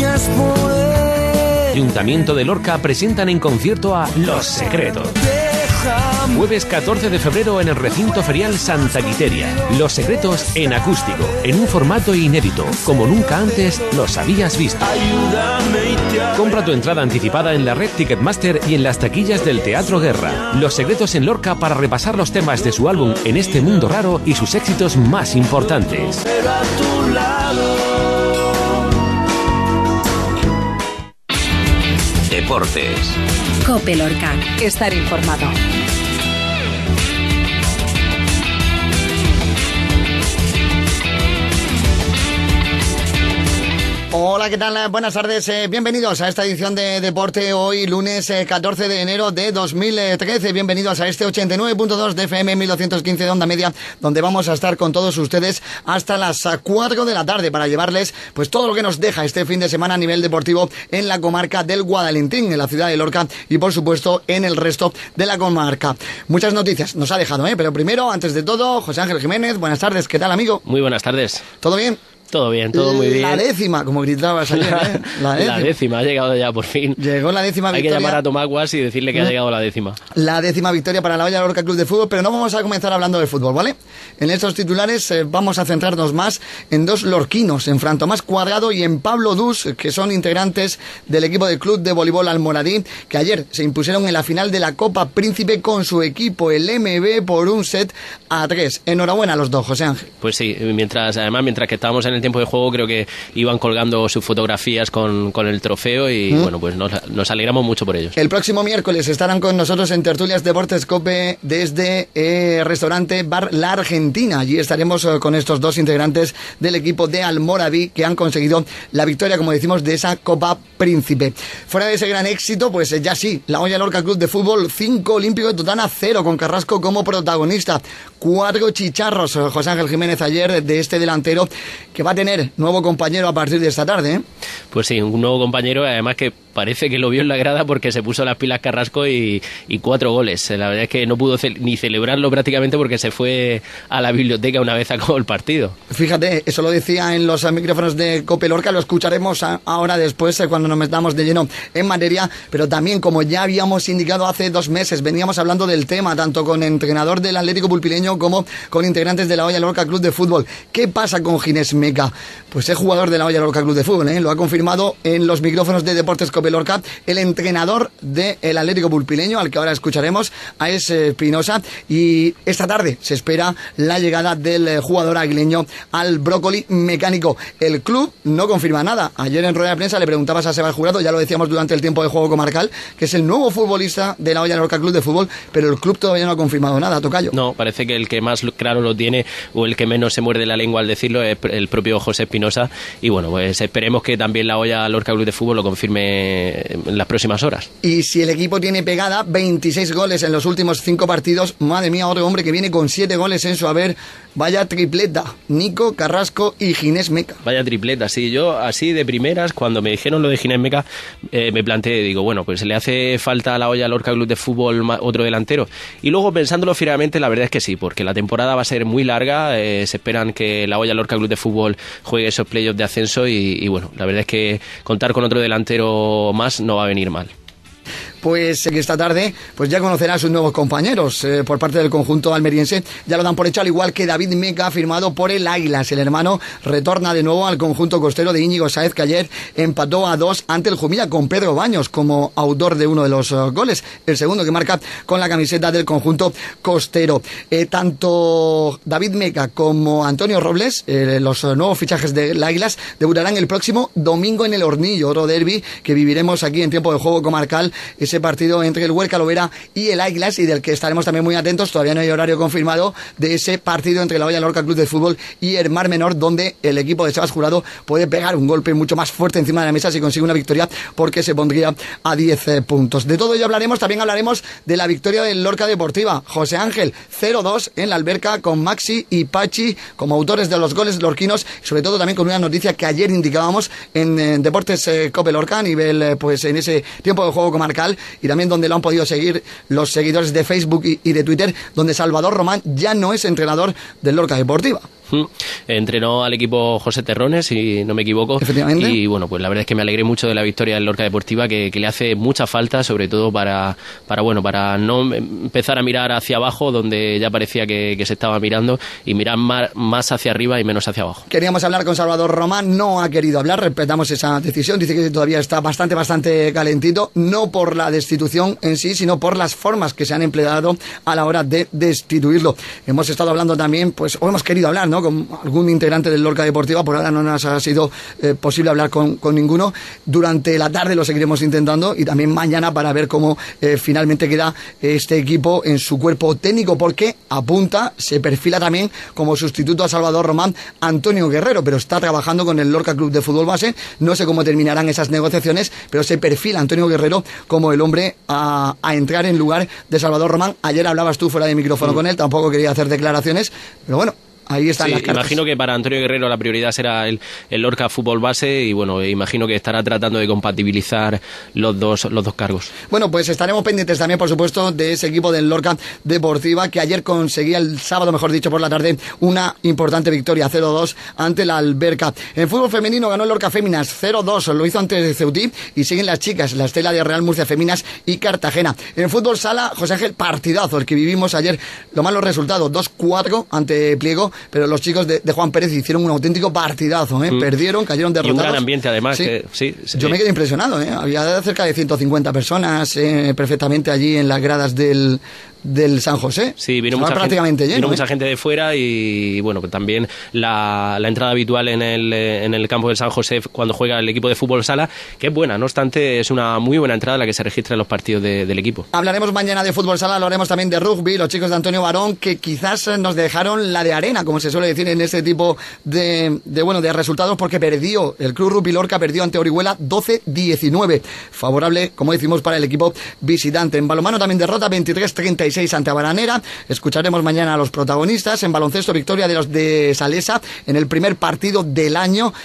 Ayuntamiento de Lorca presentan en concierto a Los Secretos. Jueves 14 de febrero en el recinto ferial Santa Quiteria. Los Secretos en acústico, en un formato inédito, como nunca antes los habías visto. Compra tu entrada anticipada en la red Ticketmaster y en las taquillas del Teatro Guerra. Los Secretos en Lorca para repasar los temas de su álbum En este mundo raro y sus éxitos más importantes. Deportes. COPE Lorca. Estar informado. Hola, ¿qué tal? Buenas tardes, bienvenidos a esta edición de Deporte, hoy lunes 14 de enero de 2013, bienvenidos a este 89.2 de FM 1215 de onda media, donde vamos a estar con todos ustedes hasta las 4 de la tarde para llevarles pues todo lo que nos deja este fin de semana a nivel deportivo en la comarca del Guadalentín, en la ciudad de Lorca y por supuesto en el resto de la comarca. Muchas noticias nos ha dejado, pero primero, antes de todo, José Ángel Jiménez, buenas tardes, ¿qué tal, amigo? Muy buenas tardes. ¿Todo bien? Todo bien, todo muy bien. La décima, como gritabas ayer, La décima, ha llegado ya por fin. Llegó la décima victoria. Hay que llamar a Tomaguas y decirle que ha llegado la décima. La décima victoria para la Hoya Lorca Club de Fútbol, pero no vamos a comenzar hablando de fútbol, ¿vale? En estos titulares vamos a centrarnos más en dos lorquinos, en Fran Tomás Cuadrado y en Pablo Dus, que son integrantes del equipo del Club de Voleibol Almoradí, que ayer se impusieron en la final de la Copa Príncipe con su equipo, el MB, por 1-3. Enhorabuena a los dos, José Ángel. Pues sí, mientras que estábamos en el tiempo de juego, creo que iban colgando sus fotografías con el trofeo y bueno, pues nos alegramos mucho por ellos. El próximo miércoles estarán con nosotros en Tertulias Deportes COPE desde restaurante Bar La Argentina. Allí estaremos con estos dos integrantes del equipo de Almoradí que han conseguido la victoria, como decimos, de esa Copa Príncipe. Fuera de ese gran éxito, pues ya sí, la Hoya Lorca Club de Fútbol 5, Olímpico de Totana 0, con Carrasco como protagonista. 4 chicharros, José Ángel Jiménez, ayer de este delantero que va a tener nuevo compañero a partir de esta tarde, ¿eh? Pues sí, un nuevo compañero, además que parece que lo vio en la grada porque se puso las pilas Carrasco y 4 goles. La verdad es que no pudo ni celebrarlo prácticamente porque se fue a la biblioteca una vez acabó el partido. Fíjate, eso lo decía en los micrófonos de COPE Lorca, lo escucharemos ahora después cuando nos metamos de lleno en materia, pero también, como ya habíamos indicado hace 2 meses, veníamos hablando del tema, tanto con el entrenador del Atlético Pulpileño como con integrantes de la Hoya Lorca Club de Fútbol. ¿Qué pasa con Ginés Meca? Pues es jugador de la Hoya Lorca Club de Fútbol, lo ha confirmado en los micrófonos de Deportes COPE Lorca el entrenador del Atlético Pulpileño, al que ahora escucharemos, a Espinosa, y esta tarde se espera la llegada del jugador aguileño al Brócoli Mecánico. El club no confirma nada. Ayer en rueda de prensa le preguntabas a Sebas Jurado, ya lo decíamos durante el tiempo de juego comarcal, que es el nuevo futbolista de la Hoya Lorca Club de Fútbol, pero el club todavía no ha confirmado nada, tocayo. No, parece que el que más claro lo tiene o el que menos se muerde la lengua al decirlo es el propio José Espinosa, y bueno, pues esperemos que también la Hoya Lorca Club de Fútbol lo confirme en las próximas horas. Y si el equipo tiene pegada 26 goles en los últimos 5 partidos, madre mía, otro hombre que viene con 7 goles en su haber, vaya tripleta, Nico, Carrasco y Ginés Meca. Vaya tripleta, sí, yo así de primeras, cuando me dijeron lo de Ginés Meca, me planteé, digo, bueno, pues le hace falta a la Hoya Lorca Club de Fútbol otro delantero, y luego pensándolo fríamente, la verdad es que sí, porque la temporada va a ser muy larga, se esperan que la Hoya Lorca Club de Fútbol juegue esos playoffs de ascenso y bueno, la verdad es que contar con otro delantero más no va a venir mal. Pues que esta tarde pues ya conocerá a sus nuevos compañeros por parte del conjunto almeriense. Ya lo dan por hecho, al igual que David Meca, firmado por el Águilas. El hermano retorna de nuevo al conjunto costero de Íñigo Sáez, que ayer empató a 2 ante el Jumilla, con Pedro Baños como autor de uno de los goles, el segundo que marca con la camiseta del conjunto costero. Tanto David Meca como Antonio Robles, los nuevos fichajes del Águilas, debutarán el próximo domingo en el Hornillo, otro derbi que viviremos aquí en tiempo de juego comarcal, ese partido entre el Huerca Lovera y el Águilas, y del que estaremos también muy atentos. Todavía no hay horario confirmado de ese partido entre la Hoya Lorca Club de Fútbol y el Mar Menor, donde el equipo de Sebas Jurado puede pegar un golpe mucho más fuerte encima de la mesa si consigue una victoria, porque se pondría a 10 puntos. De todo ello hablaremos. También hablaremos de la victoria del Lorca Deportiva. José Ángel, 0-2 en la Alberca, con Maxi y Pachi como autores de los goles lorquinos, y sobre todo también con una noticia que ayer indicábamos en Deportes COPE Lorca, a nivel pues en ese tiempo de juego comarcal, y también donde lo han podido seguir los seguidores de Facebook y de Twitter, donde Salvador Román ya no es entrenador del Lorca Deportiva. Entrenó al equipo José Terrones, si no me equivoco. Efectivamente. Y bueno, pues la verdad es que me alegré mucho de la victoria del Lorca Deportiva, que le hace mucha falta, sobre todo para no empezar a mirar hacia abajo, donde ya parecía que se estaba mirando, y mirar más hacia arriba y menos hacia abajo. Queríamos hablar con Salvador Román, no ha querido hablar, respetamos esa decisión, dice que todavía está bastante calentito, no por la destitución en sí, sino por las formas que se han empleado a la hora de destituirlo. Hemos estado hablando también, pues, o hemos querido hablar, ¿no?, con algún integrante del Lorca Deportiva, por ahora no nos ha sido posible hablar con ninguno. Durante la tarde lo seguiremos intentando, y también mañana, para ver cómo finalmente queda este equipo en su cuerpo técnico, porque se perfila también como sustituto a Salvador Román Antonio Guerrero, pero está trabajando con el Lorca Club de Fútbol Base. No sé cómo terminarán esas negociaciones, pero se perfila Antonio Guerrero como el hombre a entrar en lugar de Salvador Román. Ayer hablabas tú fuera de micrófono con él, tampoco quería hacer declaraciones, pero bueno, ahí están las cartas. Imagino que para Antonio Guerrero la prioridad será el Lorca Fútbol Base, y bueno, imagino que estará tratando de compatibilizar los dos cargos. Bueno, pues estaremos pendientes también, por supuesto, de ese equipo del Lorca Deportiva, que ayer conseguía, el sábado, mejor dicho, por la tarde, una importante victoria 0-2 ante la Alberca. En fútbol femenino ganó el Lorca Féminas 0-2, lo hizo ante el Ceutí, y siguen las chicas, la estela de Real Murcia Féminas y Cartagena. En fútbol sala, José Ángel, partidazo el que vivimos ayer. Lo malo resultado, 2-4 ante Pliego, pero los chicos de Juan Pérez hicieron un auténtico partidazo, perdieron, cayeron derrotados. Y un gran ambiente, además. Sí. Yo me quedé impresionado, había cerca de 150 personas perfectamente allí en las gradas del San José. Sí, vino mucha gente de fuera, y bueno, pues también la entrada habitual en el campo del San José cuando juega el equipo de fútbol sala, que es buena, no obstante es una muy buena entrada la que se registra en los partidos del equipo. Hablaremos mañana de fútbol sala, hablaremos también de rugby, los chicos de Antonio Barón, que quizás nos dejaron la de arena, como se suele decir en este tipo de resultados, porque perdió, el Club Rugby Lorca perdió ante Orihuela 12-19, favorable, como decimos, para el equipo visitante. En balonmano también derrota 23-36 ante Baranera. Escucharemos mañana a los protagonistas. En baloncesto, victoria de los de Salesa en el primer partido del año,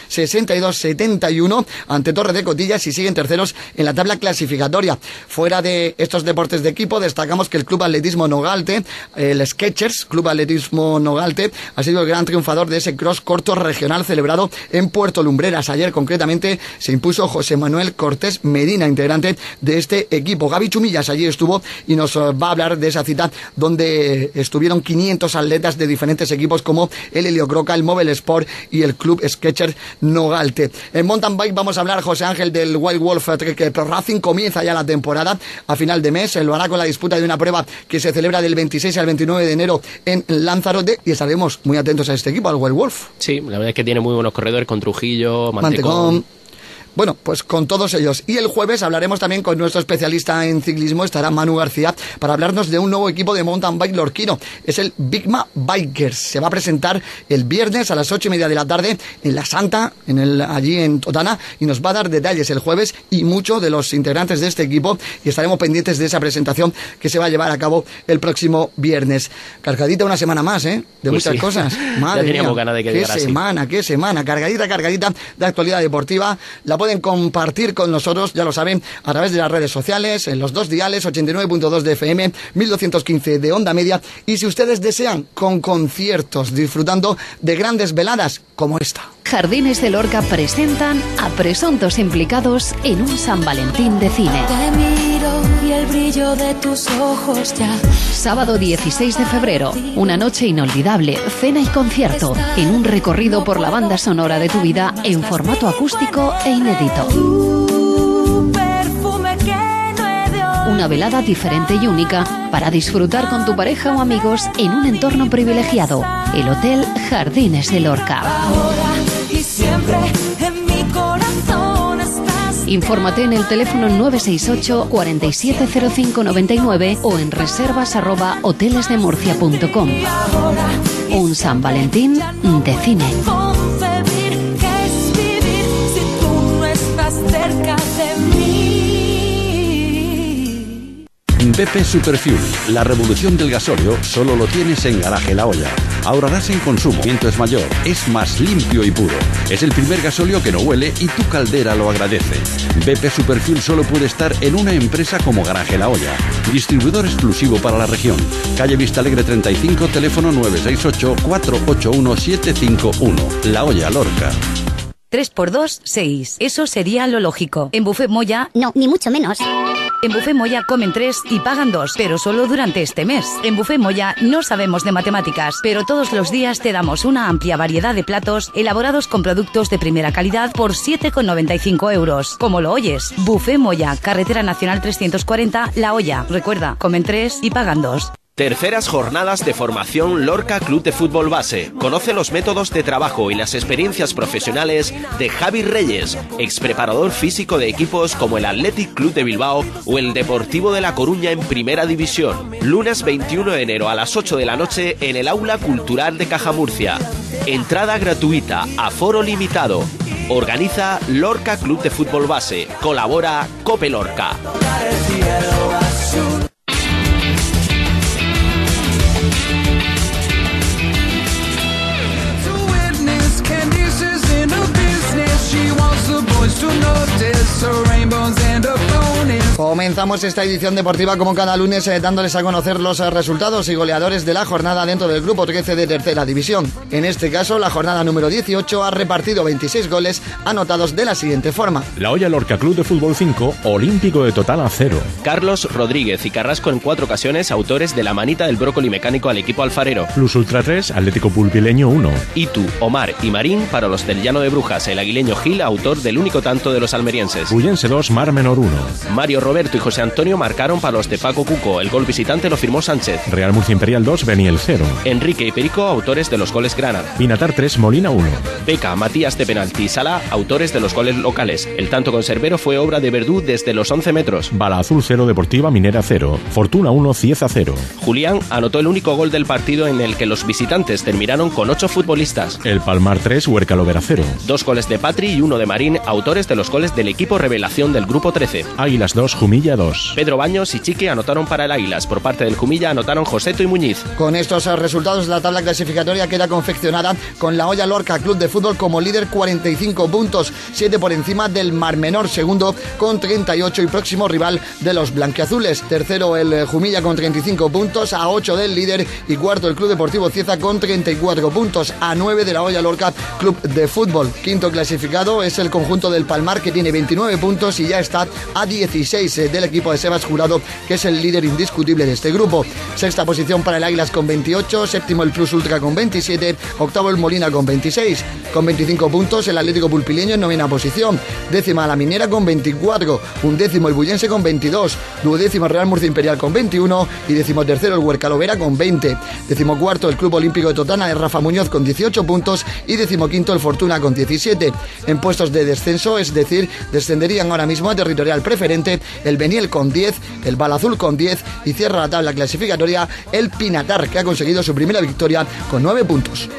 62-71 ante Torre de Cotillas, y siguen terceros en la tabla clasificatoria. Fuera de estos deportes de equipo, destacamos que el Club Atletismo Nogalte, el Sketchers Club Atletismo Nogalte, ha sido el gran triunfador de ese cross corto regional celebrado en Puerto Lumbreras. Ayer, concretamente, se impuso José Manuel Cortés Medina, integrante de este equipo. Gaby Chumillas allí estuvo y nos va a hablar de esa cita donde estuvieron 500 atletas de diferentes equipos como el Heliocroca, el Mobile Sport y el Club Sketchers Nogalte. En mountain bike vamos a hablar, José Ángel, del Wild Wolf Trek Pro Racing. Comienza ya la temporada a final de mes, lo hará con la disputa de una prueba que se celebra del 26 al 29 de enero en Lanzarote, y estaremos muy atentos a este equipo, al Wild Wolf. Sí, la verdad es que tiene muy buenos corredores, con Trujillo, Mantecón. Bueno, pues con todos ellos. Y el jueves hablaremos también con nuestro especialista en ciclismo, estará Manu García, para hablarnos de un nuevo equipo de mountain bike lorquino. Es el Bigma Bikers. Se va a presentar el viernes a las 8:30 de la tarde en La Santa, allí en Totana, y nos va a dar detalles el jueves y muchos de los integrantes de este equipo, y estaremos pendientes de esa presentación que se va a llevar a cabo el próximo viernes. Cargadita una semana más, de pues muchas cosas. Madre ya teníamos ganas de que llegara así. Qué semana, cargadita de actualidad deportiva. La pueden compartir con nosotros, ya lo saben, a través de las redes sociales, en los dos diales, 89.2 de FM, 1215 de onda media, y si ustedes desean, con conciertos, disfrutando de grandes veladas como esta. Jardines de Lorca presentan a presuntos implicados en un San Valentín de cine. Te miro y el brillo de tus ojos ya. Sábado 16 de febrero, una noche inolvidable, cena y concierto, en un recorrido por la banda sonora de tu vida en formato acústico e inédito. Una velada diferente y única para disfrutar con tu pareja o amigos en un entorno privilegiado. El Hotel Jardines de Lorca. Y siempre en mi corazón estás. Infórmate en el teléfono 968 470599 o en reservas@hotelesdemurcia.com. Un San Valentín de cine. Cerca de mí. BP Superfuel, la revolución del gasóleo, solo lo tienes en Garaje La Olla. Ahorrarás en consumo, el viento es mayor, es más limpio y puro. Es el primer gasóleo que no huele y tu caldera lo agradece. BP Superfuel solo puede estar en una empresa como Garaje La Olla. Distribuidor exclusivo para la región. Calle Vista Alegre 35, teléfono 968-481-751. La Olla, Lorca. 3x2, 6. Eso sería lo lógico. En Buffet Moya... No, ni mucho menos. En Buffet Moya comen 3 y pagan 2, pero solo durante este mes. En Buffet Moya no sabemos de matemáticas, pero todos los días te damos una amplia variedad de platos elaborados con productos de primera calidad por 7,95 euros. Como lo oyes, Buffet Moya, Carretera Nacional 340, La Olla. Recuerda, comen 3 y pagan 2. Terceras jornadas de formación Lorca Club de Fútbol Base. Conoce los métodos de trabajo y las experiencias profesionales de Javi Reyes, ex preparador físico de equipos como el Athletic Club de Bilbao o el Deportivo de La Coruña en Primera División. Lunes 21 de enero a las 8 de la noche en el Aula Cultural de Cajamurcia. Entrada gratuita, aforo limitado. Organiza Lorca Club de Fútbol Base. Colabora Cope Lorca. Comenzamos esta edición deportiva como cada lunes dándoles a conocer los resultados y goleadores de la jornada dentro del grupo 13 de tercera división. En este caso, la jornada número 18 ha repartido 26 goles anotados de la siguiente forma. La Olla Lorca Club de Fútbol 5, Olímpico de Total a 0. Carlos Rodríguez y Carrasco en 4 ocasiones, autores de la manita del brócoli mecánico al equipo alfarero. Plus Ultra 3, Atlético Pulpileño 1. Itu, Omar y Marín para los del Llano de Brujas, el aguileño Gil, autor del único tanto de los almerienses. Bullense 2, Mar Menor 1. Mario Roberto y José Antonio marcaron para los de Paco Cuco, el gol visitante lo firmó Sánchez. Real Murcia Imperial 2, Beniel 0. Enrique y Perico, autores de los goles Grana. Pinatar 3, Molina 1. Beca, Matías de penalti y Sala, autores de los goles locales. El tanto conservero fue obra de Verdú desde los 11 metros. Bala Azul 0, Deportiva Minera 0. Fortuna 1, Cieza 0. Julián anotó el único gol del partido en el que los visitantes terminaron con 8 futbolistas. El Palmar 3, Huerca Lovera 0. 2 goles de Patri y 1 de Marín, autores de los goles del equipo revelación del grupo 13. Águilas 2, Jumilla 2. Pedro Baños y Chiqui anotaron para el Águilas. Por parte del Jumilla anotaron Joseto y Muñiz. Con estos resultados, la tabla clasificatoria queda confeccionada con la Olla Lorca Club de Fútbol como líder 45 puntos, 7 por encima del Mar Menor, segundo con 38 y próximo rival de los blanquiazules. Tercero el Jumilla con 35 puntos, a 8 del líder, y cuarto el Club Deportivo Cieza con 34 puntos, a 9 de la Olla Lorca Club de Fútbol. Quinto clasificado es el conjunto del Palmar, que tiene 29 puntos y ya está a 16 del equipo de Sebas Jurado, que es el líder indiscutible de este grupo. Sexta posición para el Águilas con 28, séptimo el Plus Ultra con 27, octavo el Molina con 26, con 25 puntos el Atlético Pulpileño en novena posición, décima la Minera con 24, undécimo el Bullense con 22, duodécimo Real Murcia Imperial con 21 y decimotercero el Huerca Lovera con 20, decimocuarto el Club Olímpico de Totana de Rafa Muñoz con 18 puntos y decimoquinto el Fortuna con 17. En puestos de descenso, es decir, descenderían ahora mismo a territorial preferente el Beniel con 10, el Balazul con 10 y cierra la tabla clasificatoria el Pinatar, que ha conseguido su primera victoria con 9 puntos.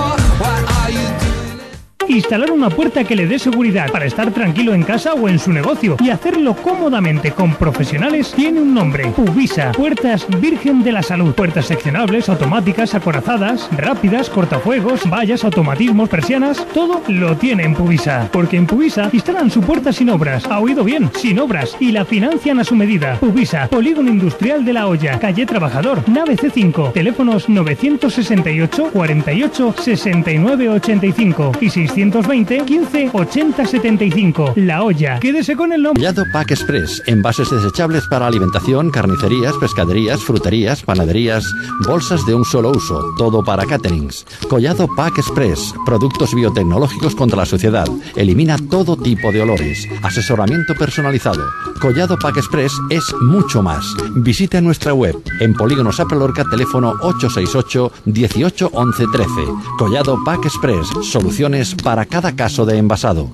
Instalar una puerta que le dé seguridad para estar tranquilo en casa o en su negocio y hacerlo cómodamente con profesionales tiene un nombre: Pubisa. Puertas Virgen de la Salud. Puertas seccionables, automáticas, acorazadas, rápidas, cortafuegos, vallas, automatismos, persianas, todo lo tiene en Pubisa. Porque en Pubisa instalan su puerta sin obras. ¿Ha oído bien? Sin obras. Y la financian a su medida. Pubisa, Polígono Industrial de La Olla, calle Trabajador, nave C5. Teléfonos 968 48 69 85 y 620 15 80 75. La Olla. Quédese con el nombre. Collado Pack Express. Envases desechables para alimentación, carnicerías, pescaderías, fruterías, panaderías, bolsas de un solo uso. Todo para caterings. Collado Pack Express. Productos biotecnológicos contra la suciedad. Elimina todo tipo de olores. Asesoramiento personalizado. Collado Pack Express es mucho más. Visita nuestra web en Polígono Sapra Lorca, teléfono 868 18 11 13. Collado Pack Express. Soluciones para cada caso de envasado.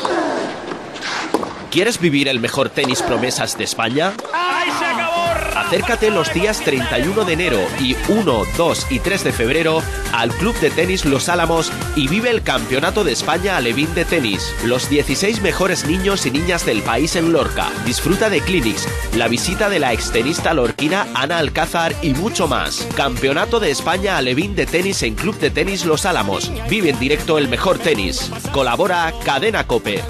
¿Quieres vivir el mejor tenis promesas de España? ¡Ay, se acabó! Acércate los días 31 de enero y 1, 2 y 3 de febrero al Club de Tenis Los Álamos y vive el Campeonato de España Alevín de Tenis. Los 16 mejores niños y niñas del país en Lorca. Disfruta de clinics, la visita de la extenista lorquina Ana Alcázar y mucho más. Campeonato de España Alevín de Tenis en Club de Tenis Los Álamos. Vive en directo el mejor tenis. Colabora Cadena COPE.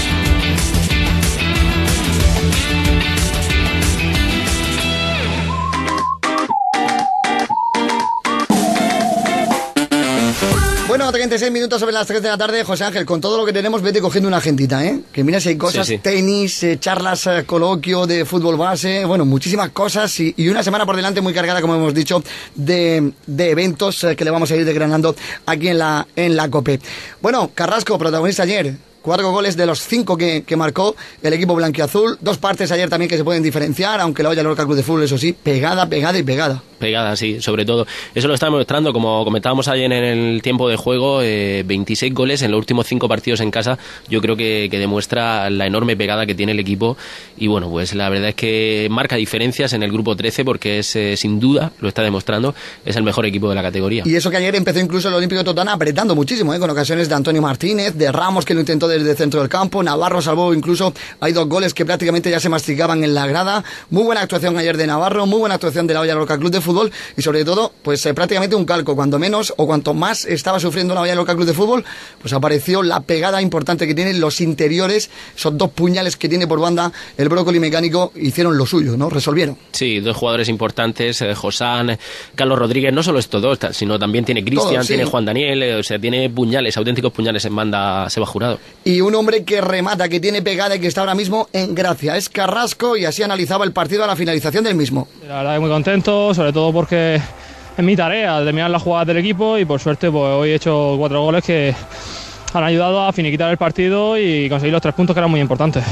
Bueno, 36 minutos sobre las 3 de la tarde. José Ángel, con todo lo que tenemos, vete cogiendo una agendita, ¿eh? Que mira si hay cosas, sí. Tenis, charlas, coloquio de fútbol base, bueno, muchísimas cosas y una semana por delante muy cargada, como hemos dicho, de eventos que le vamos a ir desgranando aquí en la COPE. Bueno, Carrasco, protagonista ayer. 4 goles de los 5 que marcó el equipo blanquiazul. 2 partes ayer también que se pueden diferenciar, aunque la Hoya Lorca Club de Fútbol, eso sí, pegada. Pegada, sí, sobre todo. Eso lo está demostrando, como comentábamos ayer en el tiempo de juego, 26 goles en los últimos 5 partidos en casa. Yo creo que demuestra la enorme pegada que tiene el equipo. Y bueno, pues la verdad es que marca diferencias en el grupo 13 porque es, sin duda, lo está demostrando, es el mejor equipo de la categoría. Y eso que ayer empezó incluso el Olímpico de Totana apretando muchísimo, con ocasiones de Antonio Martínez, de Ramos, que lo intentó desde el centro del campo. Navarro salvó incluso, hay 2 goles que prácticamente ya se masticaban en la grada. Muy buena actuación ayer de Navarro, muy buena actuación de la Hoya Lorca Club de Fútbol y sobre todo, pues prácticamente un calco. Cuando menos o cuanto más estaba sufriendo la Hoya Lorca Club de Fútbol, pues apareció la pegada importante que tienen los interiores, esos 2 puñales que tiene por banda el Brócoli Mecánico, hicieron lo suyo, ¿no? Resolvieron. Sí, 2 jugadores importantes, Josán, Carlos Rodríguez, no solo estos 2, sino también tiene Cristian, sí. Tiene Juan Daniel, o sea, tiene puñales, auténticos puñales en banda Seba Jurado. Y un hombre que remata, que tiene pegada y que está ahora mismo en gracia, es Carrasco, y así analizaba el partido a la finalización del mismo. La verdad que muy contento, sobre todo porque es mi tarea terminar las jugadas del equipo y por suerte pues hoy he hecho 4 goles que han ayudado a finiquitar el partido y conseguir los 3 puntos que eran muy importantes.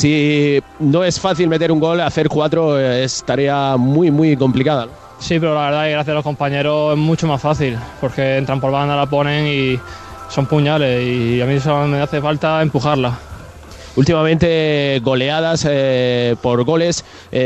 Si no es fácil meter un gol, hacer 4 es tarea muy muy complicada, ¿no? Sí, pero la verdad que gracias a los compañeros es mucho más fácil porque entran por banda, la ponen y son puñales y a mí solo me hace falta empujarla. Últimamente goleadas por goles,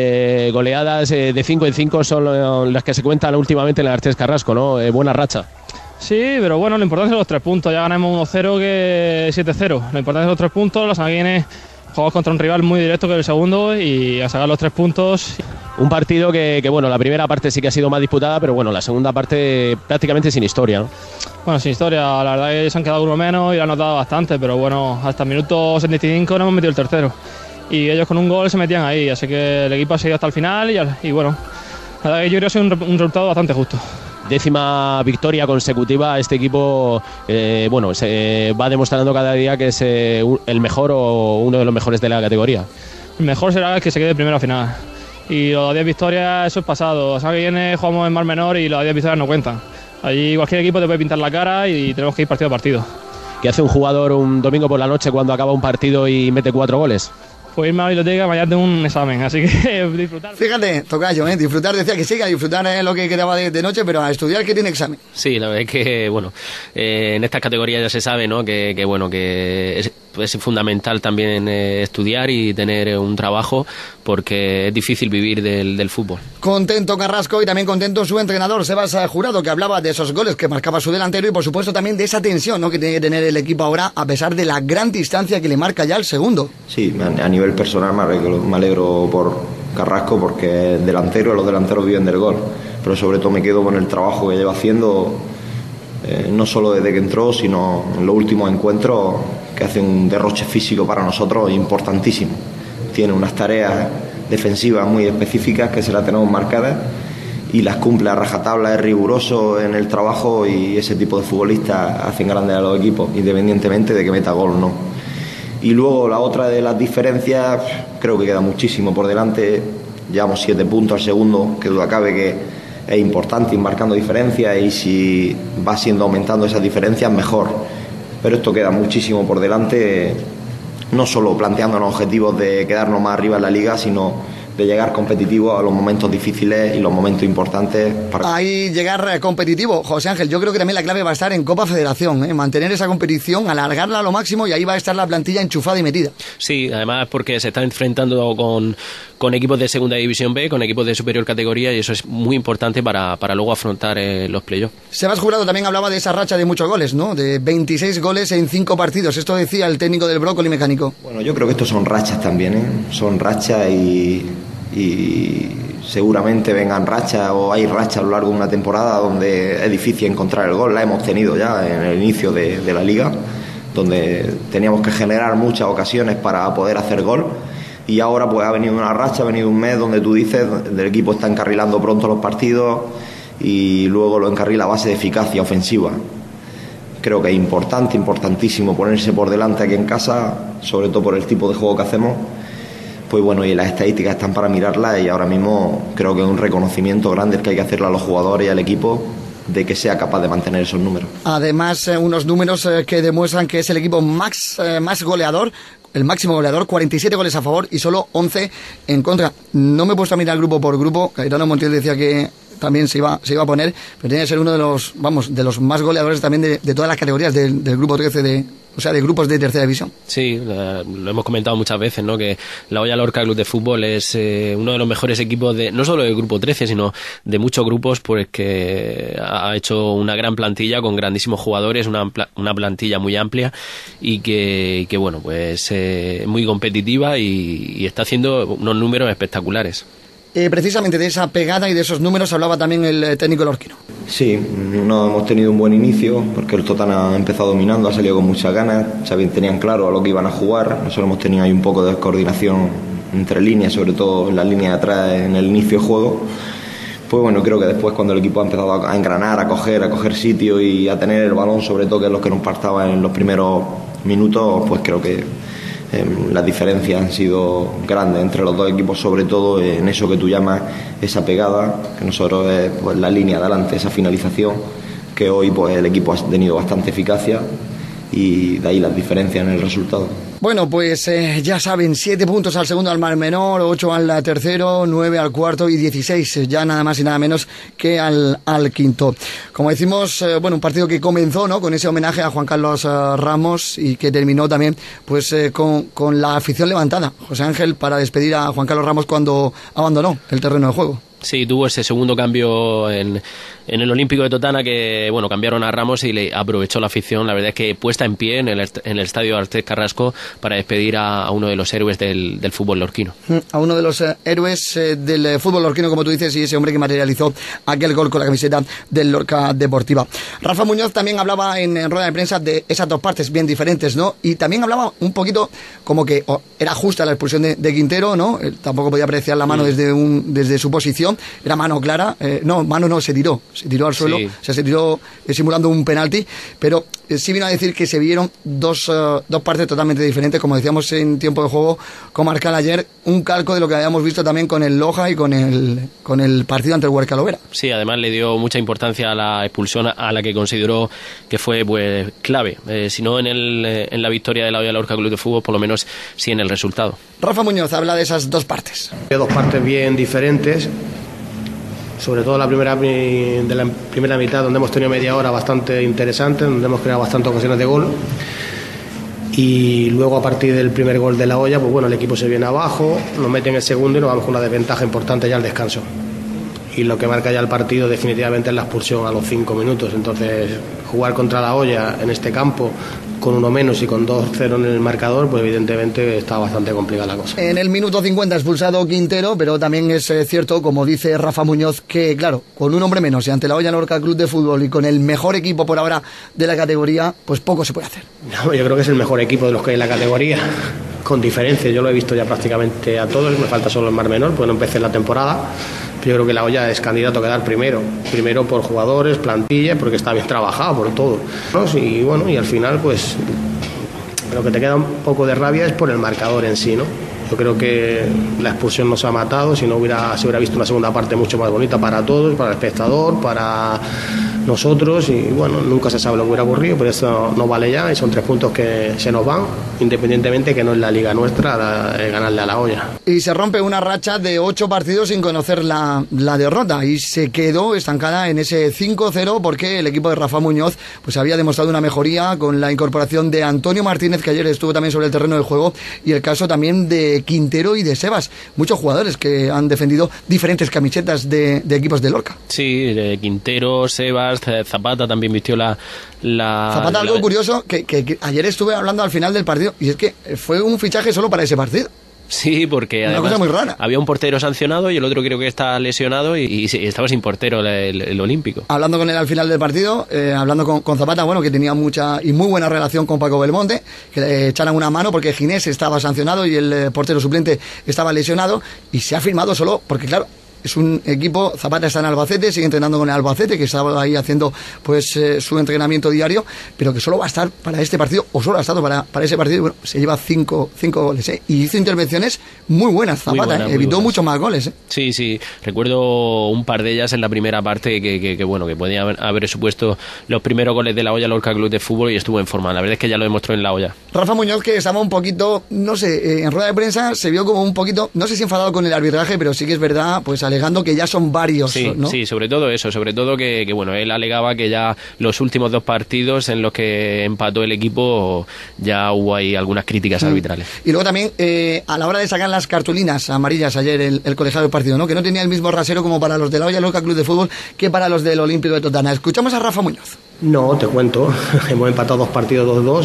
goleadas de 5 en 5 son las que se cuentan últimamente en el Artés Carrasco, ¿no? Buena racha. Sí, pero bueno, lo importante son los 3 puntos, ya ganamos 1-0 que 7-0. Lo importante son los 3 puntos, la semana que viene jugamos contra un rival muy directo que es el segundo y a sacar los 3 puntos. Un partido que bueno, la primera parte sí que ha sido más disputada, pero bueno, la segunda parte prácticamente sin historia, ¿no? Bueno, sin historia, la verdad que se han quedado uno menos y lo han notado bastante, pero bueno, hasta el minuto 75 no hemos metido el tercero. Y ellos con un gol se metían ahí, así que el equipo ha seguido hasta el final y bueno, la verdad que yo creo que ha sido un resultado bastante justo. 10ª victoria consecutiva, este equipo bueno, se va demostrando cada día que es el mejor o uno de los mejores de la categoría. El mejor será el que se quede primero a final. Y los 10 victorias, eso es pasado. La semana que viene jugamos en Mar Menor y los 10 victorias no cuentan. Allí cualquier equipo te puede pintar la cara y tenemos que ir partido a partido. ¿Qué hace un jugador un domingo por la noche cuando acaba un partido y mete 4 goles? Pues irme a la biblioteca mañana tengo un examen, así que disfrutar. Fíjate, tocayo, disfrutar, decía que sí, a disfrutar lo que quedaba de noche, pero a estudiar que tiene examen. Sí, la verdad es que, bueno, en estas categorías ya se sabe, ¿no? Que bueno, que es fundamental también estudiar y tener un trabajo porque es difícil vivir del fútbol. Contento Carrasco y también contento su entrenador, Sebas Jurado, que hablaba de esos goles que marcaba su delantero y por supuesto también de esa tensión, ¿no? Que tiene que tener el equipo ahora a pesar de la gran distancia que le marca ya el segundo. Sí, a nivel personal me alegro por Carrasco porque es delantero y los delanteros viven del gol, pero sobre todo me quedo con el trabajo que lleva haciendo, no solo desde que entró, sino en los últimos encuentros, que hace un derroche físico para nosotros importantísimo. Tiene unas tareas defensivas muy específicas que se las tenemos marcadas y las cumple a rajatabla, es riguroso en el trabajo y ese tipo de futbolistas hacen grandes a los equipos, independientemente de que meta gol o no. Y luego la otra de las diferencias, creo que queda muchísimo por delante, llevamos 7 puntos al segundo, que duda cabe que es importante ir marcando diferencias y si va siendo aumentando esas diferencias mejor, pero esto queda muchísimo por delante, no solo planteándonos objetivos de quedarnos más arriba en la liga, sino llegar competitivo a los momentos difíciles y los momentos importantes. Ahí llegar competitivo, José Ángel, yo creo que también la clave va a estar en Copa Federación, mantener esa competición, alargarla a lo máximo y ahí va a estar la plantilla enchufada y metida. Sí, además porque se está enfrentando con equipos de segunda división B, con equipos de superior categoría y eso es muy importante para luego afrontar los playoffs. Sebas Jurado también hablaba de esa racha de muchos goles, ¿no? De 26 goles en 5 partidos, esto decía el técnico del Brócoli Mecánico. Bueno, yo creo que estos son rachas también, son rachas y seguramente vengan rachas o hay rachas a lo largo de una temporada donde es difícil encontrar el gol. La hemos tenido ya en el inicio de la liga, donde teníamos que generar muchas ocasiones para poder hacer gol y ahora pues ha venido una racha, ha venido un mes donde tú dices el equipo está encarrilando pronto los partidos y luego lo encarrila a base de eficacia ofensiva. Creo que es importantísimo ponerse por delante aquí en casa, sobre todo por el tipo de juego que hacemos. Pues bueno, y las estadísticas están para mirarlas y ahora mismo creo que es un reconocimiento grande el que hay que hacerle a los jugadores y al equipo de que sea capaz de mantener esos números. Además, unos números que demuestran que es el equipo más goleador, el máximo goleador, 47 goles a favor y solo 11 en contra. No me he puesto a mirar grupo por grupo, Cayetano Montiel decía que también se iba a poner, pero tiene que ser uno de los más goleadores también de todas las categorías del grupo 13 de grupos de tercera división. Sí, lo hemos comentado muchas veces, ¿no? Que la Hoya Lorca Club de Fútbol es uno de los mejores equipos no solo del grupo 13, sino de muchos grupos, pues que ha hecho una gran plantilla con grandísimos jugadores, una plantilla muy amplia y que bueno, pues muy competitiva y está haciendo unos números espectaculares. Precisamente de esa pegada y de esos números hablaba también el técnico lorquino. Sí, no hemos tenido un buen inicio porque el Totana ha empezado dominando, ha salido con muchas ganas, tenían claro a lo que iban a jugar. Nosotros hemos tenido ahí un poco de descoordinación entre líneas, sobre todo en la línea de atrás en el inicio de juego. Pues bueno, creo que después cuando el equipo ha empezado a engranar, a coger sitio y a tener el balón, sobre todo que es lo que nos faltaba en los primeros minutos, pues creo que las diferencias han sido grandes entre los dos equipos, sobre todo en eso que tú llamas esa pegada, que nosotros es pues, la línea de adelante, esa finalización, que hoy pues el equipo ha tenido bastante eficacia y de ahí las diferencias en el resultado. Bueno, pues ya saben, 7 puntos al segundo al Mar Menor, 8 al tercero, 9 al cuarto y 16 ya nada más y nada menos que al quinto. Como decimos, bueno, un partido que comenzó, ¿no?, con ese homenaje a Juan Carlos Ramos y que terminó también pues con la afición levantada, José Ángel, para despedir a Juan Carlos Ramos cuando abandonó el terreno de juego. Sí, tuvo ese segundo cambio en el Olímpico de Totana que, bueno, cambiaron a Ramos y le aprovechó la afición, la verdad es que puesta en pie en el estadio Artés Carrasco para despedir a uno de los héroes del fútbol lorquino. A uno de los héroes del fútbol lorquino, como tú dices, y ese hombre que materializó aquel gol con la camiseta del Lorca Deportiva. Rafa Muñoz también hablaba en rueda de prensa de esas dos partes bien diferentes, ¿no? Y también hablaba un poquito como que era justa la expulsión de Quintero, ¿no? Él tampoco podía apreciar la mano desde su posición. Era mano clara, se tiró al suelo, sí. O sea, se tiró simulando un penalti, pero sí vino a decir que se vieron dos partes totalmente diferentes, como decíamos en tiempo de juego comarcal ayer, un calco de lo que habíamos visto también con el Loja y con el partido ante el Huerca Lovera. Sí, además le dio mucha importancia a la expulsión, a la que consideró que fue pues clave, si no en la victoria de la Hoya Lorca Club de Fútbol, por lo menos sí en el resultado. Rafa Muñoz habla de esas dos partes. Dos partes bien diferentes, sobre todo de la primera mitad, donde hemos tenido media hora bastante interesante, donde hemos creado bastantes ocasiones de gol, y luego a partir del primer gol de la Hoya, pues bueno, el equipo se viene abajo, nos mete en el segundo y nos vamos con una desventaja importante ya al descanso, y lo que marca ya el partido definitivamente es la expulsión a los 5 minutos. Entonces jugar contra la Hoya en este campo con 1 menos y con 2-0 en el marcador, pues evidentemente está bastante complicada la cosa. En el minuto 50 expulsado Quintero, pero también es cierto, como dice Rafa Muñoz, que claro, con un hombre menos y ante la Hoya Lorca Club de Fútbol y con el mejor equipo por ahora de la categoría, pues poco se puede hacer. No, yo creo que es el mejor equipo de los que hay en la categoría, con diferencia. Yo lo he visto ya prácticamente a todos, me falta solo el Mar Menor, pues no empecé la temporada. Yo creo que la Hoya es candidato a quedar primero por jugadores, plantilla, porque está bien trabajado, por todo. Y bueno, y al final pues lo que te queda un poco de rabia es por el marcador en sí, ¿no? Yo creo que la expulsión nos ha matado, si no se hubiera visto una segunda parte mucho más bonita para todos, para el espectador, para nosotros y bueno, nunca se sabe lo que hubiera ocurrido, pero eso no vale ya y son 3 puntos que se nos van, independientemente que no es la liga nuestra ganarle a La Hoya. Y se rompe una racha de 8 partidos sin conocer la derrota y se quedó estancada en ese 5-0 porque el equipo de Rafa Muñoz pues había demostrado una mejoría con la incorporación de Antonio Martínez, que ayer estuvo también sobre el terreno de juego, y el caso también de Quintero y de Sebas, muchos jugadores que han defendido diferentes camisetas de equipos de Lorca. Sí, de Quintero, Sebas, Zapata también vistió la Zapata, algo curioso, que ayer estuve hablando al final del partido, y es que fue un fichaje solo para ese partido. Sí, porque una además cosa muy rara. Había un portero sancionado y el otro creo que está lesionado y estaba sin portero el olímpico. Hablando con él al final del partido, hablando con Zapata, bueno, que tenía mucha y muy buena relación con Paco Belmonte, que le echaran una mano porque Ginés estaba sancionado y el portero suplente estaba lesionado, y se ha firmado solo porque, claro, es un equipo, Zapata está en Albacete, sigue entrenando con el Albacete, que estaba ahí haciendo pues su entrenamiento diario, pero que solo va a estar para este partido, o solo ha estado para ese partido, y bueno, se lleva 5 goles, y hizo intervenciones muy buenas Zapata, evitó muchos más goles. Sí, recuerdo un par de ellas en la primera parte que bueno, que podían haber supuesto los primeros goles de La Hoya Lorca Club de Fútbol, y estuvo en forma, la verdad es que ya lo demostró en La Hoya. Rafa Muñoz, que estaba un poquito, no sé, en rueda de prensa se vio como un poquito, no sé si enfadado con el arbitraje, pero sí que es verdad, pues alegando que ya son varios, sí, ¿no? Sí, sobre todo eso, sobre todo que bueno, él alegaba que ya los últimos 2 partidos en los que empató el equipo ya hubo ahí algunas críticas arbitrales. Y luego también a la hora de sacar las cartulinas amarillas ayer el colegiado del partido, ¿no? Que no tenía el mismo rasero como para los de La Hoya Lorca Club de Fútbol que para los del Olímpico de Totana. Escuchamos a Rafa Muñoz. No, te cuento, hemos empatado 2 partidos 2-2.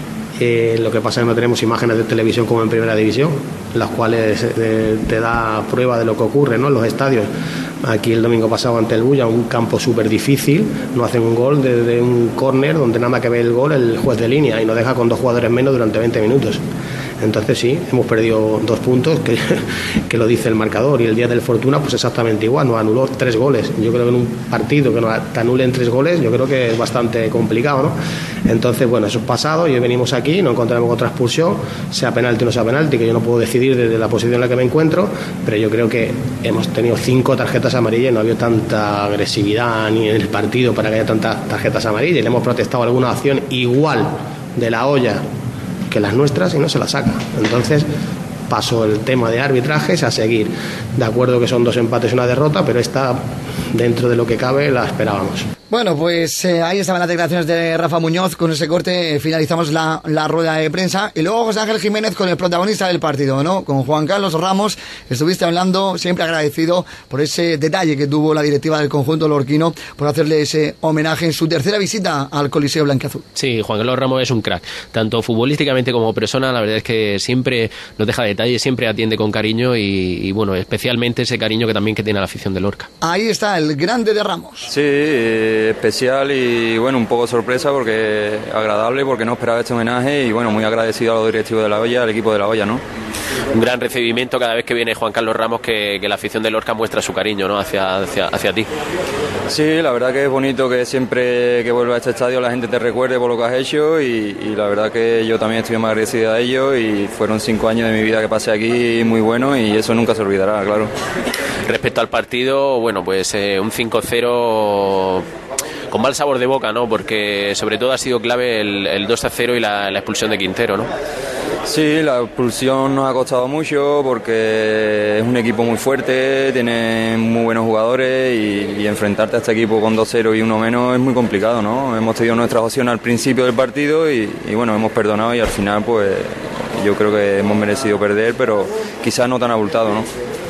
Lo que pasa es que no tenemos imágenes de televisión como en primera división, las cuales te da prueba de lo que ocurre, ¿no?, en los estadios. Aquí el domingo pasado ante el Bulla, un campo súper difícil, no hacen un gol desde un córner donde nada más que ve el gol el juez de línea y nos deja con 2 jugadores menos durante 20 minutos. Entonces sí, hemos perdido 2 puntos, que lo dice el marcador, y el día del Fortuna pues exactamente igual, nos anuló 3 goles. Yo creo que en un partido que te anulen 3 goles, yo creo que es bastante complicado, ¿no? Entonces, bueno, eso es pasado, y hoy venimos aquí, no encontramos otra expulsión, sea penalti o no sea penalti, que yo no puedo decidir desde la posición en la que me encuentro, pero yo creo que hemos tenido 5 tarjetas amarillas y no ha habido tanta agresividad ni en el partido para que haya tantas tarjetas amarillas, y le hemos protestado alguna acción igual de La Hoya que las nuestras y no se la saca. Entonces pasó el tema de arbitrajes a seguir. De acuerdo que son 2 empates y una derrota, pero esta, dentro de lo que cabe, la esperábamos. Bueno, pues ahí estaban las declaraciones de Rafa Muñoz. Con ese corte finalizamos la rueda de prensa. Y luego José Ángel Jiménez con el protagonista del partido, ¿no? Con Juan Carlos Ramos. Estuviste hablando, siempre agradecido por ese detalle que tuvo la directiva del conjunto lorquino, por hacerle ese homenaje en su tercera visita al Coliseo Blanquiazul. Sí, Juan Carlos Ramos es un crack, tanto futbolísticamente como persona. La verdad es que siempre nos deja detalles, siempre atiende con cariño y bueno, especialmente ese cariño que también que tiene la afición de Lorca. Ahí está el grande de Ramos. Sí, especial y bueno, un poco sorpresa, porque agradable, porque no esperaba este homenaje, y bueno, muy agradecido a los directivos de La Hoya, al equipo de La Hoya, ¿no? Un gran recibimiento cada vez que viene Juan Carlos Ramos, que la afición de Lorca muestra su cariño, ¿no?, hacia ti. Sí, la verdad que es bonito que siempre que vuelva a este estadio la gente te recuerde por lo que has hecho, y la verdad que yo también estoy muy agradecido a ellos, y fueron 5 años de mi vida que pasé aquí muy buenos, y eso nunca se olvidará, claro. Respecto al partido, bueno, pues un 5-0 con mal sabor de boca, ¿no?, porque sobre todo ha sido clave el 2-0 y la expulsión de Quintero, ¿no? Sí, la expulsión nos ha costado mucho porque es un equipo muy fuerte, tiene muy buenos jugadores, y enfrentarte a este equipo con 2-0 y 1 menos es muy complicado, ¿no? Hemos tenido nuestras opciones al principio del partido y bueno, hemos perdonado, y al final pues yo creo que hemos merecido perder, pero quizás no tan abultado, ¿no?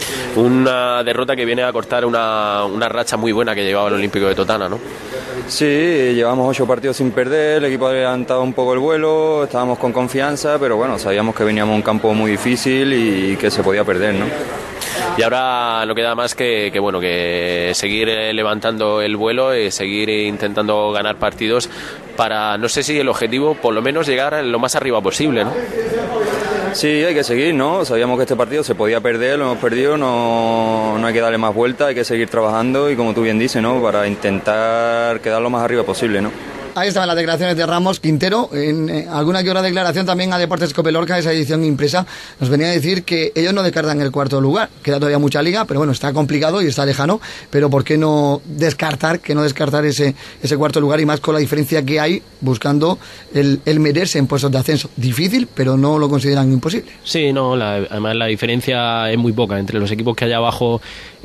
Una derrota que viene a cortar una racha muy buena que llevaba el Olímpico de Totana, ¿no? Sí, llevamos 8 partidos sin perder, el equipo ha levantado un poco el vuelo, estábamos con confianza, pero bueno, sabíamos que veníamos a un campo muy difícil y que se podía perder, ¿no? Y ahora no queda más que bueno, que seguir levantando el vuelo y seguir intentando ganar partidos para, no sé si el objetivo, por lo menos llegar lo más arriba posible, ¿no? Sí, hay que seguir, ¿no? Sabíamos que este partido se podía perder, lo hemos perdido, no hay que darle más vuelta, hay que seguir trabajando y, como tú bien dices, ¿no?, para intentar quedar lo más arriba posible, ¿no? Ahí estaban las declaraciones de Ramos. Quintero, en alguna que otra declaración también a Deportes Cope Lorca, esa edición impresa, nos venía a decir que ellos no descartan el cuarto lugar. Queda todavía mucha liga, pero bueno, está complicado y está lejano. Pero ¿por qué no descartar ese cuarto lugar, y más con la diferencia que hay buscando el meterse en puestos de ascenso? Difícil, pero no lo consideran imposible. Sí, no, además la diferencia es muy poca entre los equipos que hay abajo,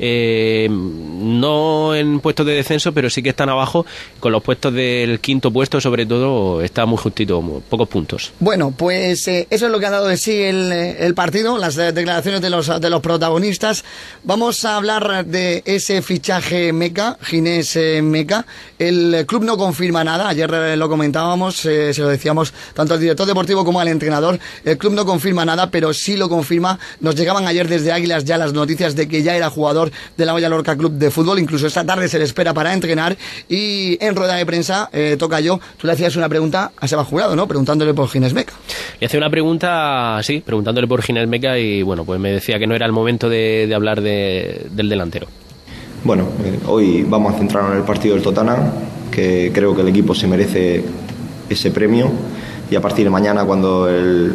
no en puestos de descenso, pero sí que están abajo. Con los puestos del quinto puesto, sobre todo, está muy justito, pocos puntos. Bueno, pues eso es lo que ha dado de sí el partido, las declaraciones de los protagonistas. Vamos a hablar de ese fichaje Meca, Ginés Meca. El club no confirma nada, ayer lo comentábamos, se lo decíamos tanto al director deportivo como al entrenador. El club no confirma nada, pero sí lo confirma. Nos llegaban ayer desde Águilas ya las noticias de que ya era jugador de la Hoya Lorca Club de Fútbol. Incluso esta tarde se le espera para entrenar, y en rueda de prensa toca yo. Tú le hacías una pregunta a Seba Jurado, ¿no? Preguntándole por Ginés Meca. Le hacía una pregunta, sí, preguntándole por Ginés Meca, y bueno, pues me decía que no era el momento de hablar del delantero. Bueno, hoy vamos a centrarnos en el partido del Totana, que creo que el equipo se merece ese premio, y a partir de mañana, cuando el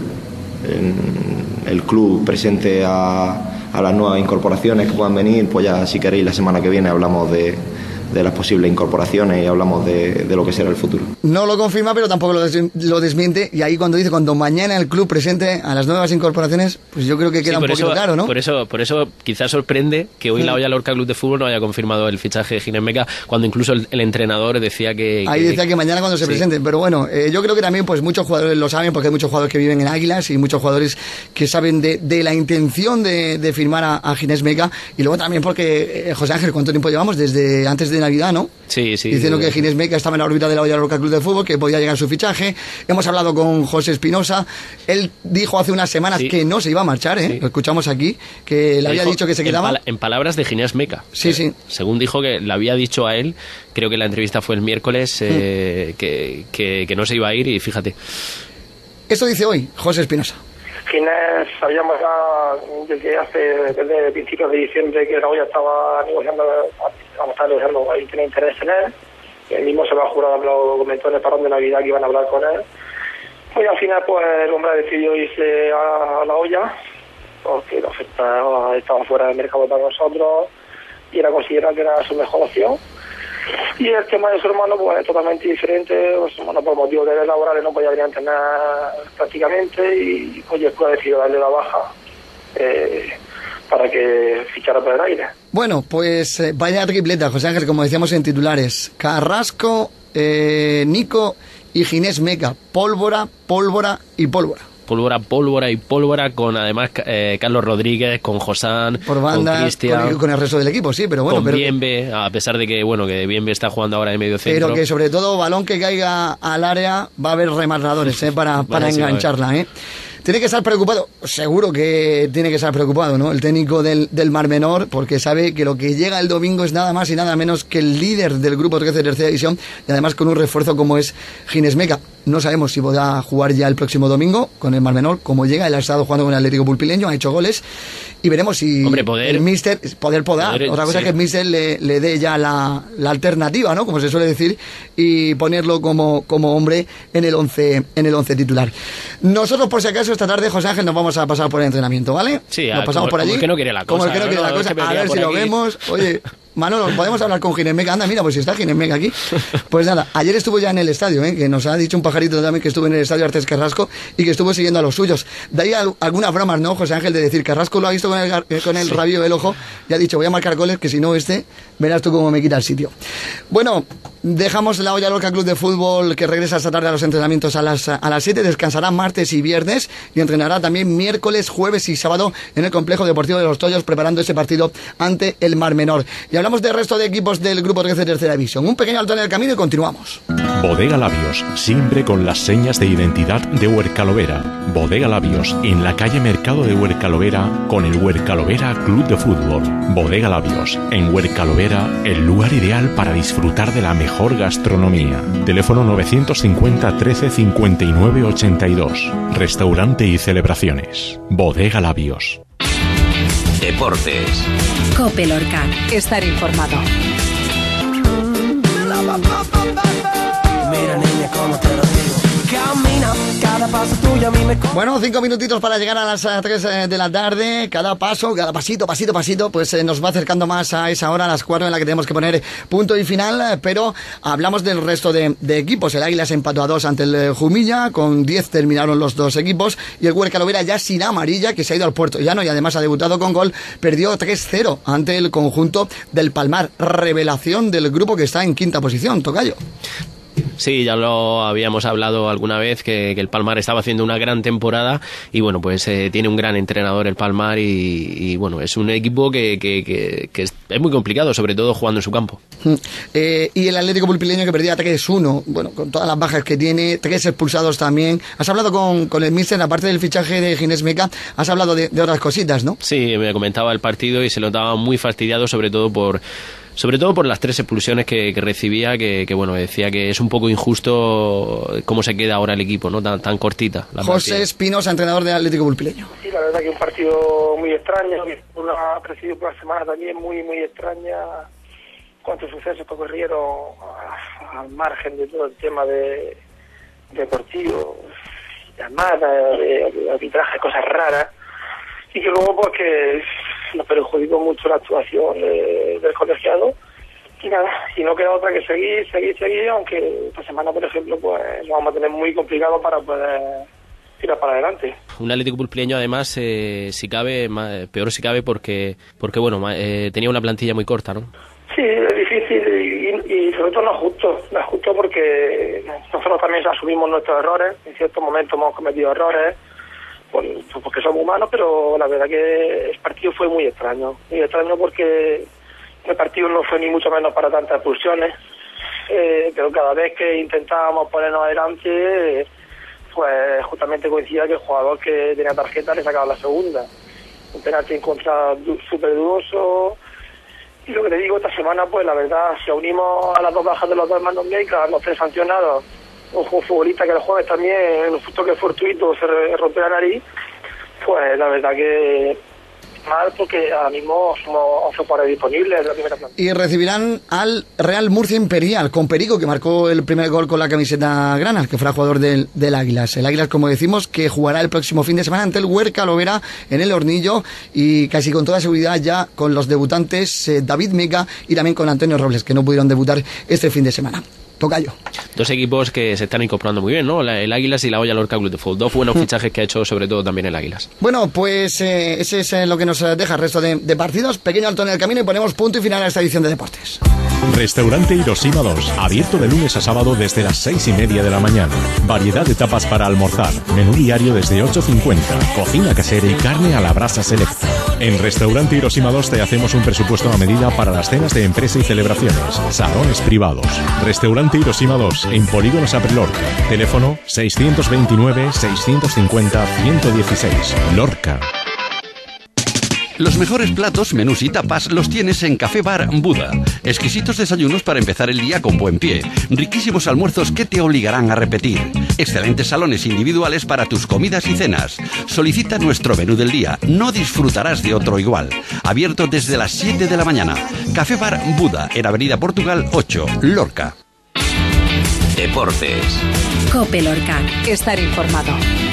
club presente a las nuevas incorporaciones que puedan venir, pues ya, si queréis, la semana que viene hablamos de las posibles incorporaciones y hablamos de lo que será el futuro. No lo confirma, pero tampoco lo desmiente, y ahí cuando mañana el club presente a las nuevas incorporaciones, pues yo creo que queda un poquito claro, ¿no? Por eso quizás sorprende que hoy la Hoya Lorca Club de Fútbol no haya confirmado el fichaje de Ginés Meca, cuando incluso el entrenador decía que... Ahí decía que mañana cuando se presente, pero bueno, yo creo que también pues muchos jugadores lo saben, porque hay muchos jugadores que viven en Águilas y muchos jugadores que saben de la intención de firmar a Ginés Meca, y luego también porque, José Ángel, ¿cuánto tiempo llevamos? Desde antes de Navidad, ¿no? Sí. Diciendo que Ginés Meca estaba en la órbita de la Hoya Lorca Club de Fútbol, que podía llegar su fichaje. Hemos hablado con José Espinosa. Él dijo hace unas semanas que no se iba a marchar, ¿eh? Sí. Lo escuchamos aquí, que le había dicho que se quedaba. En palabras de Ginés Meca. Sí. Según dijo que le había dicho a él, creo que la entrevista fue el miércoles, que no se iba a ir, y fíjate. Esto dice hoy José Espinosa. Ginés, sabíamos ya desde principios de diciembre que la Hoya estaba negociando y tenía interés en él. El mismo Seba Jurado lo comentó en el parón de Navidad que iban a hablar con él. Pues al final pues el hombre decidió irse a la Hoya, porque la oferta estaba fuera del mercado para nosotros y era considerada que era su mejor opción. Y el tema de su hermano pues es totalmente diferente. Su hermano, por motivos de laborales, no podía venir a entrenar prácticamente, y pues el club ha decidido darle la baja para que fichara por el aire. Bueno, pues vaya tripleta, José Ángel, como decíamos en titulares: Carrasco, Nico y Ginés Meca. Pólvora y pólvora. Pólvora y pólvora, con además Carlos Rodríguez, con Josán, por banda, con Cristian, con el resto del equipo, sí, pero bueno. Con Bienve, a pesar de que Bienve está jugando ahora de medio centro. Pero que sobre todo balón que caiga al área va a haber rematadores para engancharla, Tiene que estar preocupado, seguro que tiene que estar preocupado, ¿no? El técnico del Mar Menor, porque sabe que lo que llega el domingo es nada más y nada menos que el líder del grupo 13 de tercera división, y además con un refuerzo como es Ginés Meca. No sabemos si podrá jugar ya el próximo domingo con el Mar Menor, como llega. Él ha estado jugando con el Atlético Pulpileño, ha hecho goles, y veremos si el míster poder. Otra cosa es que el míster le dé ya la alternativa, ¿no? Como se suele decir, y ponerlo como hombre en el 11 titular. Nosotros, por si acaso, esta tarde, José Ángel, nos vamos a pasar por el entrenamiento, ¿vale? Sí, nos pasamos por allí. Como el que no quiere la cosa. Como el que no quiere la cosa. A ver si lo vemos. Oye, Manolo, ¿podemos hablar con Ginés Meca? Anda, mira, pues si está Ginés Meca aquí. Pues nada, ayer estuvo ya en el estadio, que nos ha dicho un pajarito también que estuvo en el estadio Artes Carrasco y que estuvo siguiendo a los suyos. De ahí algunas bromas, ¿no, José Ángel? De decir, Carrasco lo ha visto con el rabillo del ojo y ha dicho, voy a marcar goles, que si no verás tú cómo me quita el sitio. Bueno, dejamos la Hoya Lorca Club de Fútbol, que regresa esta tarde a los entrenamientos a las 7, descansará martes y viernes, y entrenará también miércoles, jueves y sábado en el Complejo Deportivo de Los Tollos, preparando ese partido ante el Mar Menor. Y hablamos del resto de equipos del grupo 13 de tercera división. Un pequeño alto en el camino y continuamos. Bodega Labios, siempre con las señas de identidad de Huercalovera. Bodega Labios, en la calle Mercado de Huercalovera, con el Huercalovera Club de Fútbol. Bodega Labios, en Huercalovera, el lugar ideal para disfrutar de la mejor gastronomía. Teléfono 950 13 59 82. Restaurante y celebraciones. Bodega Labios. Deportes. Cope Lorca. Estar informado. Mira niña, como te lo digo. Camina, cada paso tuyo a mí me... Bueno, 5 minutitos para llegar a las 3 de la tarde. Cada paso, cada pasito, pues nos va acercando más a esa hora, a las 4 en la que tenemos que poner punto y final. Pero hablamos del resto de equipos. El Águilas empató a 2 ante el Jumilla. Con 10 terminaron los dos equipos. Y el Huerca Lovera, ya sin amarilla, que se ha ido al Puerto Llano y además ha debutado con gol, perdió 3-0 ante el conjunto del Palmar. Revelación del grupo que está en quinta posición, Tocayo. Sí, ya lo habíamos hablado alguna vez, que el Palmar estaba haciendo una gran temporada y bueno, pues tiene un gran entrenador el Palmar y bueno, es un equipo que es muy complicado, sobre todo jugando en su campo. Y el Atlético Pulpileño, que perdía 3-1, bueno, con todas las bajas que tiene, 3 expulsados también. Has hablado con el míster, aparte del fichaje de Ginés Meca, has hablado de otras cositas, ¿no? Sí, me comentaba el partido y se lo notaba muy fastidiado, sobre todo por las 3 expulsiones que recibía, que bueno, decía que es un poco injusto cómo se queda ahora el equipo, ¿no? Tan cortita. José Espinosa, entrenador del Atlético Pulpileño. Sí, la verdad que un partido muy extraño, ha presidido por la semana también muy extraña. Cuántos sucesos que ocurrieron al margen de todo el tema de deportivo, llamadas, de arbitraje, cosas raras, y que luego pues que nos perjudicó mucho la actuación del colegiado. Y nada, y no queda otra que seguir, aunque esta semana, por ejemplo, pues lo vamos a tener muy complicado para poder tirar para adelante. Un Atlético Pulpileño, además, si cabe, peor si cabe, porque bueno, tenía una plantilla muy corta, ¿no? Sí, es difícil y sobre todo no es justo porque nosotros también asumimos nuestros errores. En ciertos momentos hemos cometido errores, porque somos humanos, pero la verdad que el partido fue muy extraño porque el partido no fue ni mucho menos para tantas expulsiones, pero cada vez que intentábamos ponernos adelante, pues justamente coincidía que el jugador que tenía tarjeta le sacaba la segunda. Un penalti en contra súper dudoso. Y lo que te digo, esta semana, pues la verdad, si unimos a las 2 bajas de los 2 hermanos Meca, los 3 sancionados, un futbolista que el jueves también, en un toque fortuito, se rompió la nariz, pues la verdad que mal, porque ahora mismo somos 11 jugadores disponibles en la primera planta. Y recibirán al Real Murcia Imperial, con Perico, que marcó el primer gol con la camiseta grana, que fue jugador del Águilas. El Águilas, como decimos, que jugará el próximo fin de semana ante el Huerca Lovera en el Hornillo, y casi con toda seguridad ya con los debutantes David Meca y también con Antonio Robles, que no pudieron debutar este fin de semana. Tocayo. 2 equipos que se están incorporando muy bien, ¿no? El Águilas y la Hoya Lorca Club de Fútbol. 2 buenos fichajes que ha hecho, sobre todo también el Águilas. Bueno, pues ese es lo que nos deja el resto de partidos. Pequeño alto en el camino y ponemos punto y final a esta edición de Deportes. Restaurante Hiroshima 2, abierto de lunes a sábado desde las 6:30 de la mañana. Variedad de tapas para almorzar, menú diario desde 8:50, cocina casera y carne a la brasa selecta. En Restaurante Hiroshima 2 te hacemos un presupuesto a medida para las cenas de empresa y celebraciones, salones privados. Restaurante Hiroshima 2, en Polígono Saprissa Lorca. Teléfono 629-650-116. Lorca. Los mejores platos, menús y tapas los tienes en Café Bar Buda. Exquisitos desayunos para empezar el día con buen pie. Riquísimos almuerzos que te obligarán a repetir. Excelentes salones individuales para tus comidas y cenas. Solicita nuestro menú del día. No disfrutarás de otro igual. Abierto desde las 7 de la mañana. Café Bar Buda, en Avenida Portugal 8, Lorca. Deportes. COPE Lorca. Estar informado.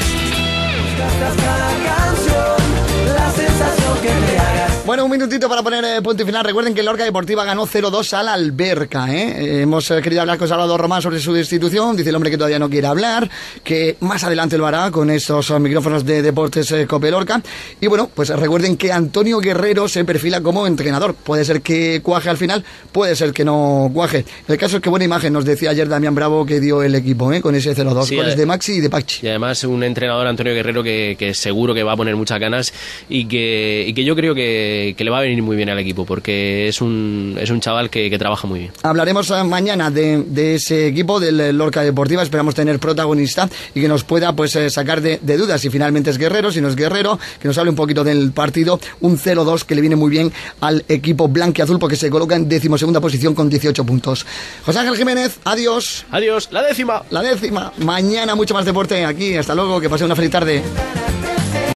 Bueno, un minutito para poner punto y final. Recuerden que Lorca Deportiva ganó 0-2 al Alberca, Hemos querido hablar con Salvador Román sobre su destitución. Dice el hombre que todavía no quiere hablar, que más adelante lo hará con estos micrófonos de Deportes COPE Lorca. Y bueno, pues recuerden que Antonio Guerrero se perfila como entrenador. Puede ser que cuaje al final, puede ser que no cuaje. El caso es que buena imagen nos decía ayer Damián Bravo que dio el equipo, con ese 0-2, sí, goles de Maxi y de Pachi. Y además un entrenador, Antonio Guerrero, que seguro que va a poner muchas ganas y que yo creo que le va a venir muy bien al equipo, porque es un chaval que trabaja muy bien. Hablaremos mañana de ese equipo del Lorca Deportiva. Esperamos tener protagonista y que nos pueda pues sacar de dudas si finalmente es Guerrero, si no es Guerrero, que nos hable un poquito del partido. Un 0-2 que le viene muy bien al equipo blanquiazul, porque se coloca en 12ª posición con 18 puntos. José Ángel Jiménez, adiós. Adiós, la décima. Mañana mucho más deporte aquí. Hasta luego, que pase una feliz tarde.